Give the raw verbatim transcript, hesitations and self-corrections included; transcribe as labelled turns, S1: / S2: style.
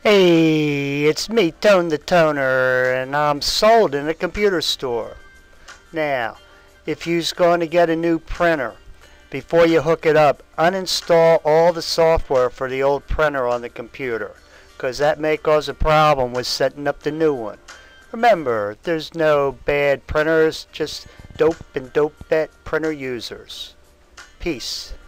S1: Hey, it's me, Tone the Toner, and I'm sold in a computer store. Now, if you're going to get a new printer, before you hook it up, uninstall all the software for the old printer on the computer, because that may cause a problem with setting up the new one. Remember, there's no bad printers, just dope and dope-bet printer users. Peace.